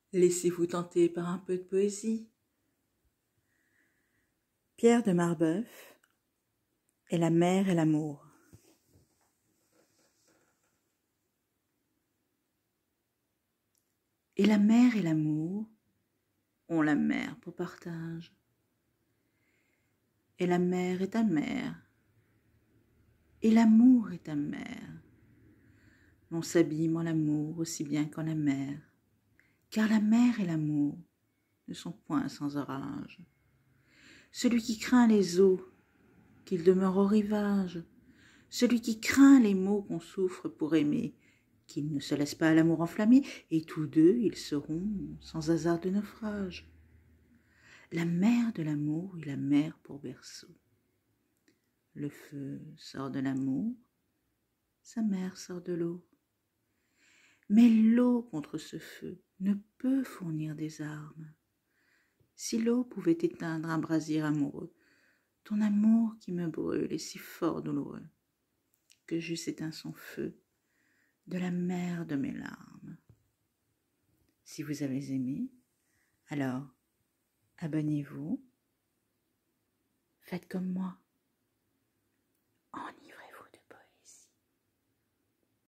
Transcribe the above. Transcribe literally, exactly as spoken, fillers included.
Laissez-vous tenter par un peu de poésie. Pierre de Marbeuf et la mer et l'amour. Et la mer et l'amour ont la mer pour partage. Et la mer est amère, et l'amour est amer. L'on s'abîme en l'amour aussi bien qu'en la mer, car la mer et l'amour ne sont point sans orage. Celui qui craint les eaux, qu'il demeure au rivage, celui qui craint les maux qu'on souffre pour aimer, qu'il ne se laisse pas à l'amour enflammer, et tous deux ils seront sans hasard de naufrage. La mer de l'amour et la mer pour berceau. Le feu sort de l'amour, sa mère sort de l'eau. Mais l'eau contre ce feu ne peut fournir des armes. Si l'eau pouvait éteindre un brasier amoureux, ton amour qui me brûle est si fort douloureux, que j'eusse éteint son feu de la mer de mes larmes. Si vous avez aimé, alors abonnez-vous, faites comme moi.